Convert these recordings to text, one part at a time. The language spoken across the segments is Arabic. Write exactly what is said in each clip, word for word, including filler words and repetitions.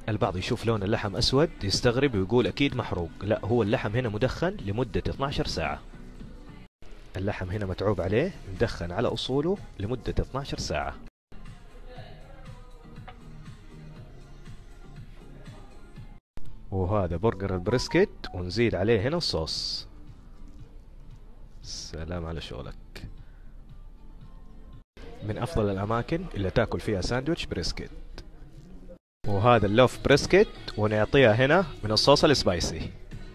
البعض يشوف لون اللحم أسود يستغرب ويقول أكيد محروق. لا، هو اللحم هنا مدخن لمدة اثناشر ساعة. اللحم هنا متعوب عليه مدخن على أصوله لمدة اثناشر ساعة. وهذا برجر البريسكت، ونزيد عليه هنا الصوص. سلام على شغلك. من أفضل الأماكن اللي تاكل فيها ساندويتش بريسكت. وهذا اللوف بريسكت، ونعطيها هنا من الصوص السبايسي.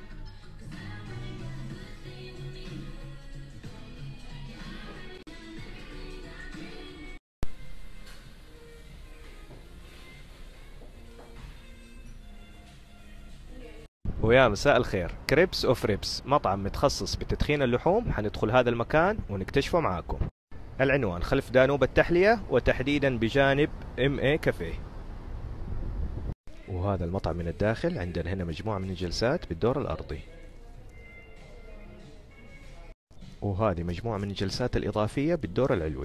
ويا مساء الخير، كريبس اوف ريبس، مطعم متخصص بتدخين اللحوم. حندخل هذا المكان ونكتشفه معاكم. العنوان خلف دانوب التحلية، وتحديدا بجانب ام اي كافيه. وهذا المطعم من الداخل. عندنا هنا مجموعة من الجلسات بالدور الأرضي، وهذه مجموعة من الجلسات الإضافية بالدور العلوي.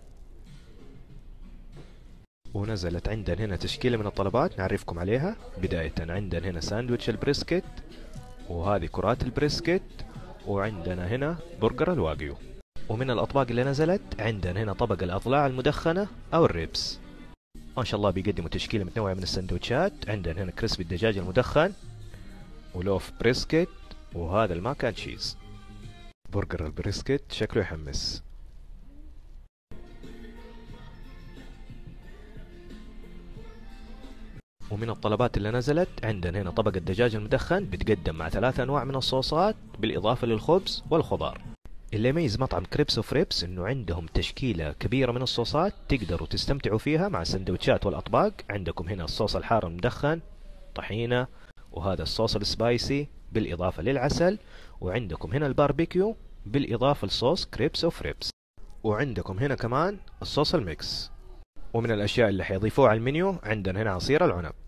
ونزلت عندنا هنا تشكيلة من الطلبات نعرفكم عليها. بداية عندنا هنا ساندويتش البريسكت، وهذه كرات البريسكت، وعندنا هنا برجر الواغيو. ومن الأطباق اللي نزلت عندنا هنا طبق الأضلاع المدخنة أو الريبس. ما شاء الله بيقدموا تشكيلة متنوعة من السندوتشات. عندنا هنا كريسبي الدجاج المدخن، ولوف بريسكت، وهذا الماك اند تشيز. برجر البريسكت شكله يحمس. ومن الطلبات اللي نزلت عندنا هنا طبق الدجاج المدخن، بتقدم مع ثلاث أنواع من الصوصات بالإضافة للخبز والخضار. اللي يميز مطعم كريبس اوف ريبس انه عندهم تشكيلة كبيرة من الصوصات تقدروا تستمتعوا فيها مع السندوتشات والأطباق. عندكم هنا الصوص الحار المدخن، طحينة، وهذا الصوص السبايسي بالإضافة للعسل، وعندكم هنا الباربيكيو بالإضافة لصوص كريبس اوف ريبس، وعندكم هنا كمان الصوص الميكس. ومن الأشياء اللي حيضيفوها على المنيو عندنا هنا عصير العنب.